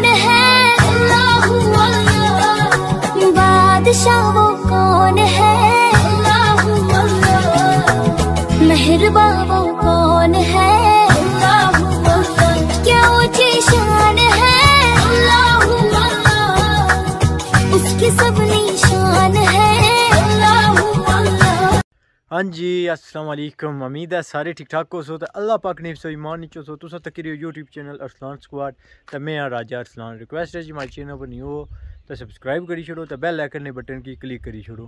कौन है, अल्लाहू अल्लाह, बादशाह वो कौन है, अल्लाहू अल्लाह, मेहरबा वो कौन है, अल्लाहू अल्लाह, क्या ऊंची शान है, अल्लाहू अल्लाह, उसकी सब निशान है, अल्लाहू अल्लाह। हाँ जी, अस्सलाम वालेकुम। उम्मीद है सारे ठीक ठाक हो सो। तो अल्लाह पाक ने सो ईमान नीचो सो तुसा तक यूट्यूब चैनल अरसलान स्क्वाड। तो मैं राजा अरसलान। रिक्वेस्ट है जी हमारे चैनल पर न्यू हो तो सब्सक्राइब करी छोड़ो, तो बेल आइकन ने बटन की क्लिक करी छोड़ो।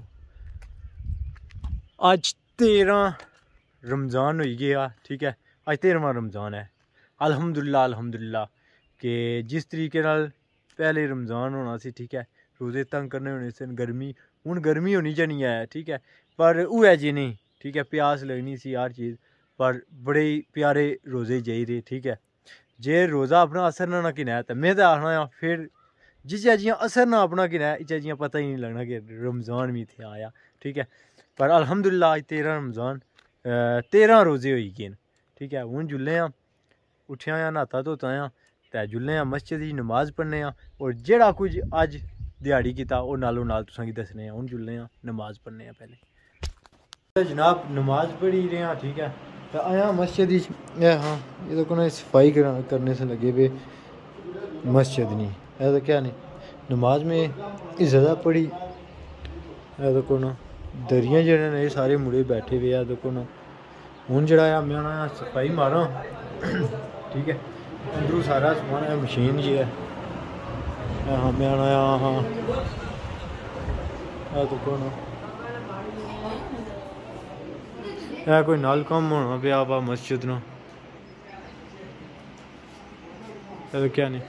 आज 13 रमज़ान हो गया, ठीक है। आज 13वां रमज़ान है। अल्हम्दुलिल्लाह अल्हम्दुलिल्लाह कि जिस तरीके नाल पहले रमज़ान होना सी, ठीक है, रोज़े तंग करने होने से गर्मी हूँ गर्मी होनी जानी है, ठीक है, पर हुए जी नहीं, ठीक है। प्यास लगनी सी हर चीज़, पर बड़े प्यारे रोज़े जाई रहे, ठीक है। जे रोज़ा अपना असर ना किना तो मैं तो आखना फिर जिस जियां असर ना अपना किना इस जियां पता ही नहीं लगना कि रमज़ान भी थे आया, ठीक है। पर अल्हम्दुलिल्लाह आज 13 रमज़ान 13 रोज़े हो गए, ठीक है। हूँ जुल्ले उठिया न्हाता धोता तो जुल्ले मस्जिद की नमाज़ पढ़ने और जेड़ा कुछ अज दिहाड़ी किता वो नालों नाल तुसां गी दसने हूँ जुल्ले नमाज़ पढ़ने पहले जनाब नमाज पढ़ी रहे, ठीक है। तो आया मस्जिद हाँ ये तो को सफाई करने से लगे पे मस्जिद नहीं है तो क्या नहीं नमाज में ज़्यादा पढ़ी है तो को दरियाँ जड़े ने सारे मुड़े बैठे हुए है तो को हूँ जड़ा मैं आना सफाई मारा, ठीक है। अंदरू सारा समान है मशीन जी है, हाँ मैं आना हाँ तो को कोई नाल कम होना पे आप मस्जिद ना तो क्या नहीं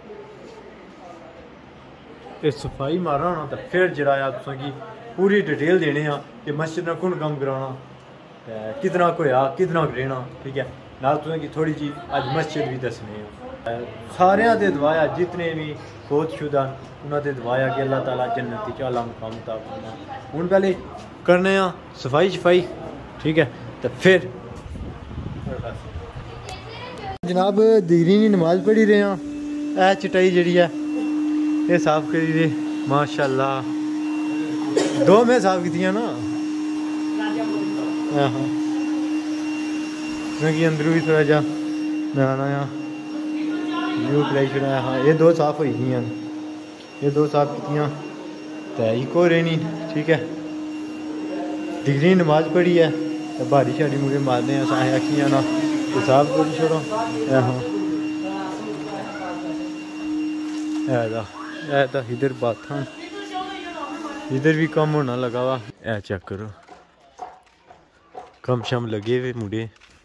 ये सफाई मारा होना तो फिर जरा तुसें पूरी डिटेल देने कि मस्जिद ने कौन कम कराना कितना कोया कितना रहना, ठीक है। नाल तुसें थोड़ी जी अज मस्जिद भी दसने सारियां दे दुआया जितने भी फौतशुदा उन्होंने दुआया कि अल्लाह ताला जन्नत च आला मुकाम ता करना। हूँ पहले करने सफाई शफाई, ठीक है। तो फिर जनाब दीरी नी नमाज पढ़ी रहे हैं चटाई जी है ये साफ करी दे माशाअल्लाह। 2 मैं साफ की ना हाँ कि अंदरू भी थोड़ा जा मैं आना न्यू कराई छड़ाया हाँ ये 2 साफ हो गई, ये 2 साफ की तो एक हो रहनी, ठीक है। डिग्री नमाज पढ़ी है तो बारी शारी मुड़े मारने आखियाँ ना तो साफ करी छोड़ो हाँ इधर बाथन इधर भी कम होना लगा वा चेक करो कम शम लगे हुए मुड़े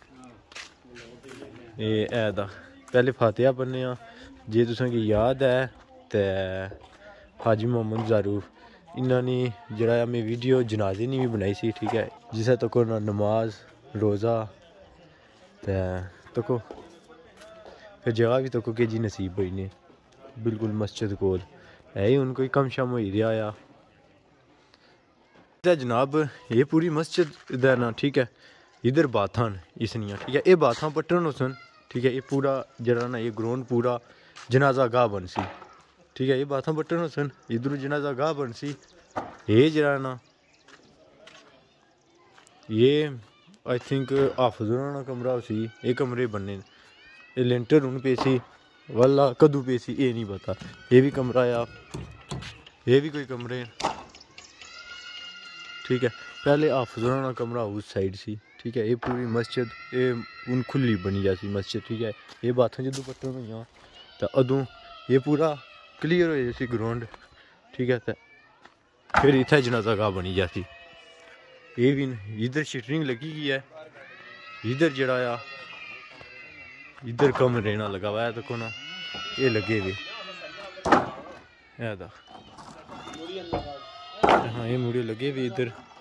पहले फातिहा पढ़ने जे तुसें याद है तो हाजी मोहम्मद ज़ारूफ इन्होंने जरा मैं वीडियो जनाजे नहीं भी बनाई सी, ठीक है। जिसे तक नमाज रोज़ा तको फिर जगह भी तको के जी नसीब हुई ने बिल्कुल मस्जिद कोल है ही उनको कम शम हो रहा जनाब। ये पूरी मस्जिद इधर ना, ठीक है। इधर बाथान इसनिया, ठीक है। ये बाथान पट्टन हुसन, ठीक है। ये पूरा जरा ना ये ग्राउंड पूरा जनाजा गाह बन सी, ठीक है। ये बाथान पट्टन हुसन इधर जनाजा गाह बन सी। ये जरा ना ये आई थिंक हाफिज़ कमरा सी, ये कमरे बनने ये लेंटर हूँ पे सी वाला कदू पे सी ये नहीं पता। ये भी कमरा ये भी कोई कमरे, ठीक है। पहले हाफिज़ कमरा उस साइड सी, ठीक है। ये पूरी मस्जिद ये उन खुली बनी जाती मस्जिद, ठीक है। ये बातें जो पट्टन हुई तो अदों ये पूरा क्लीयर हो जाती ग्राउंड, ठीक है। तो फिर इतना जनाजा गाह बनी जाती। ये भी इधर शटरिंग लगी गई है, इधर जड़ा इधर कम रहना लगा हुआ है तो को ना ये लगे हुए हाँ ये मुड़े लगे हुए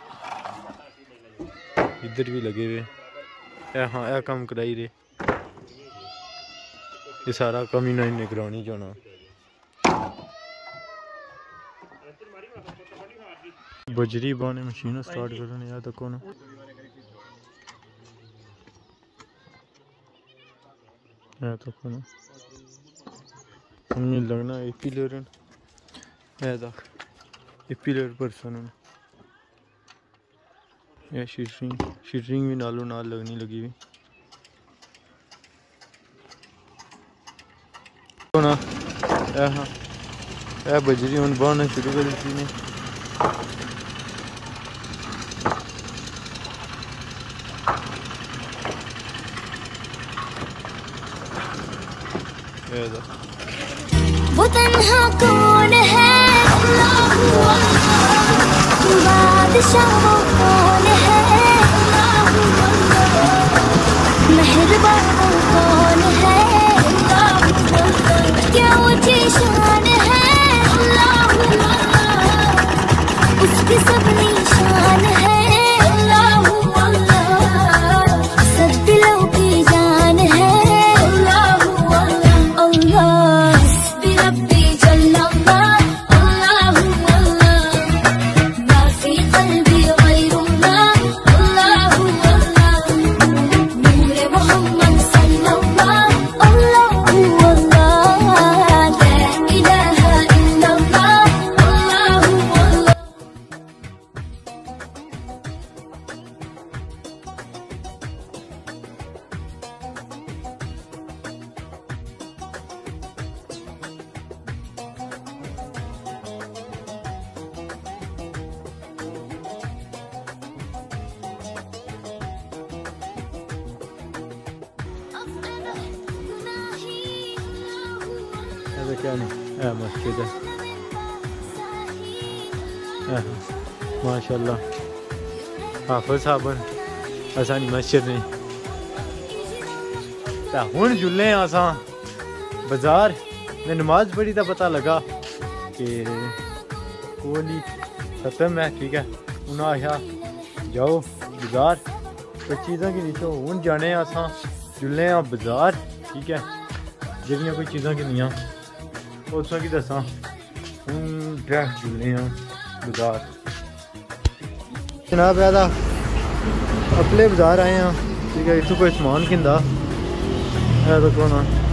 इधर भी लगे हुए हाँ यह कम कराई रहे ये सारा कम ही ना निगरानी जाना। बजरी बाने मशीन स्टार्ट करने या तो कौन हमें लगना एपिलर ऐसा एपिलर पर्सन या शीटरिंग भी नालों नाल लगनी लगी हुई ना। हाँ बजरी हम बढ़ना शुरू कर दी ने। वो तन्हा कौन है, बादशाह वो कौन है, मेहरबान वो कौन है, क्या ऊंची शान है, उसकी सब निशान है, सब दिलों की जान है। هذا كان مسجد ما شاء الله हाफिज साहब असानी मस्जिद नहीं तो हुण जुल्ले असा बाजार में नमाज पढ़ी तो पता लगा कि कोहली खत्म है। ठीक है उन्हें आया जाओ बाजार तो चीज़ों की नीचो हुण जाने असा जुल्ले बाजार। ठीक है जड़ियाँ कोई चीज़ां किनियां उस की दसा हूँ ड्रैस जुल्ले बाजार जनाब ऐसा अपने बाजार आए हैं। ठीक है इतों कोई समान किंदा है तो कौन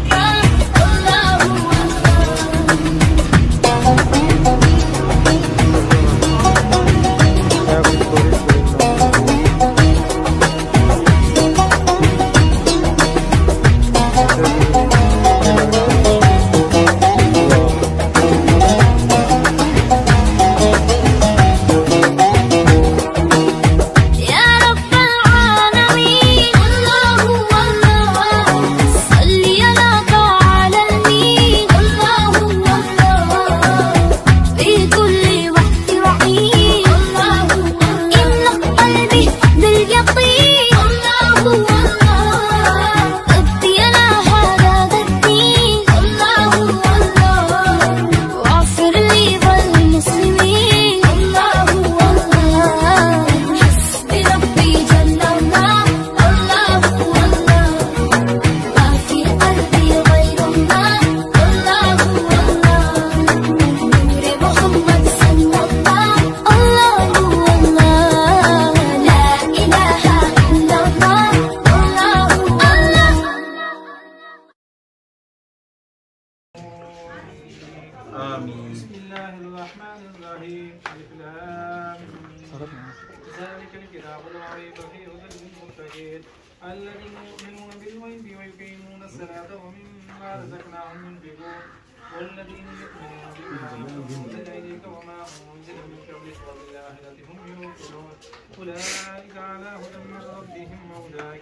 ذلك الكتاب لا ريب فيه هدى للمتقين الذين يؤمنون بالغيب ويقيمون الصلاة ومما رزقناهم ينفقون والذين يؤمنون بما أنزل إليك وما أنزل من قبلك وبالآخرة هم يوقنون أولئك على هدى من ربهم وأولئك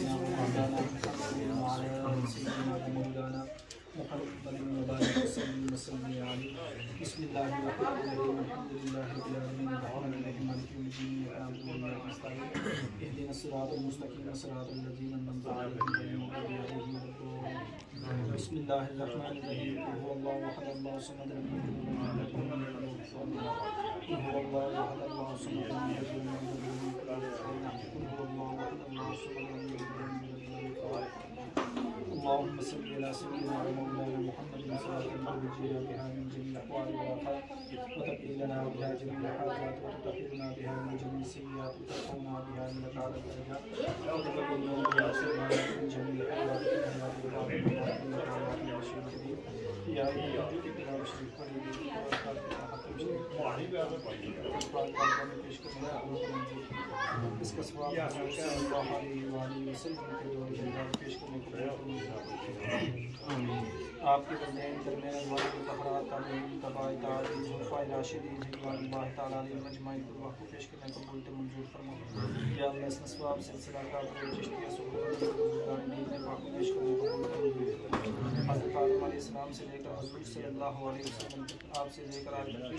بسم الله الرحمن الرحيم الحمد لله رب العالمين الرحمن الرحيم مالك يوم الدين نعبد وإياك نستعين اهدنا الصراط المستقيم صراط الذين أنعمت عليهم غير المغضوب عليهم ولا الضالين بسم الله الرحمن الرحيم قل هو الله أحد الله الصمد لم يلد ولم يولد ولم يكن له كفوا أحد قل هو الله أحد الله الصمد لم يلد ولم يولد ولم يكن له كفوا أحد قل هو الله أحد الله الصمد لم يلد ولم يولد ولم يكن له كفوا أحد اللهم صل على سيدنا ومولانا محمد मुस्तकीम सिरातल मुनजीना बिहा मिन जमील अहवाल व आफात व तक़ीलना बिहा जमील हाजात व तुतहिरना बिहा मिन जमील सय्यात व तक़ौना बिहा मिन अल दरजात व तक़ब्बलना बिहा सय्यात मिन जमील अहवाल या जो कि कलाम शरीफ पढ़ी गई पेश करना इसका सवाब सल्लल्लाहु अलैहि वसल्लम के द्वारा पेश करने को आपके बंदेन दरमियान वाले को तहरात तालीम तबाई तालीम हुफ़ा राशिदीन रिज़वान अल्लाह ताला अलैहि मजमाइन को वक्त पेश करने को बोलते मंजूर फरमाओ या अल्लाह इस सवाब सिलसिला का चिश्तिया सुल्तान ने वक्त पेश करने को बोलते मंजूर हज़रत आदम अलैहिस्सलाम से लेकर हुज़ूर सल्लल्लाहु अलैहि वसल्लम तक आपसे लेकर आज तक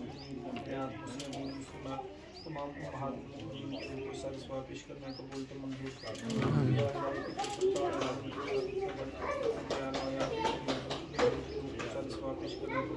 तमाम को सारे सवाब पेश करने को बोलते मंजूर पेश करने को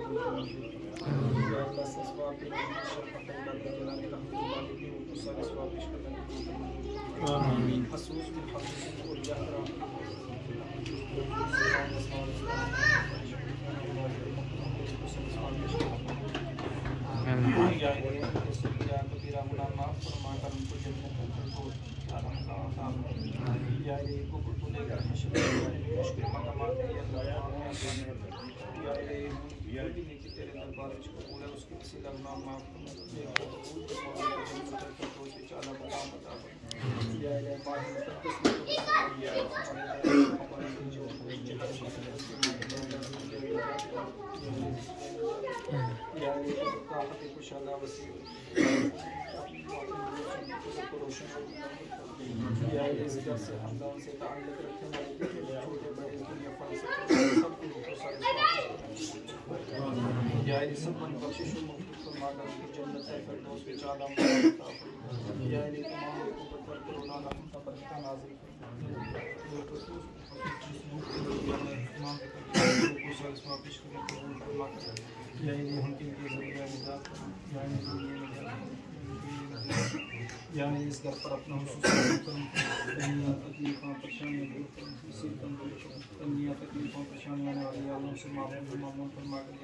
यानी इस घर पर अपना तकलीफों परेशानियाँ दूर करो, तकलीफों परेशानियाँ आने वाली आलम से मामून फरमा कर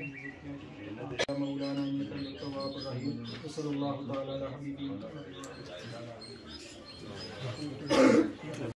मौलाना सल्लल्लाहु अलैहि वसल्लम।